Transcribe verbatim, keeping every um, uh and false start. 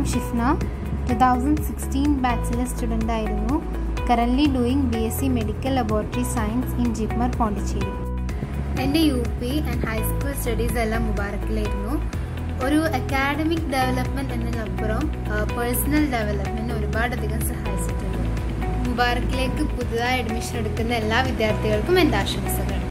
Shifna, two thousand sixteen bachelor student ആയിരുന്നു. Currently doing B S C medical laboratory science in JIPMER Pondicherry. എൻ്റെ U P and high school studies എല്ലാം മുബാറക്കിലായിരുന്നു. ഒരു academic development എന്നതിനപ്പുറം personal development ഒരുപാടധികം സഹായിച്ചിട്ടുണ്ട്. മുബാറക്കിലേക്ക് പുതുതായി അഡ്മിഷൻ എടുക്കുന്ന എല്ലാ വിദ്യാർത്ഥികൾക്കും എൻ്റെ ആശംസകൾ.